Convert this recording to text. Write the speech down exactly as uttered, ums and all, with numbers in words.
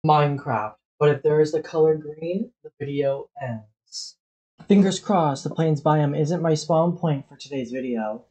Minecraft, but if there is the color green, the video ends. Fingers crossed the plains biome isn't my spawn point for today's video.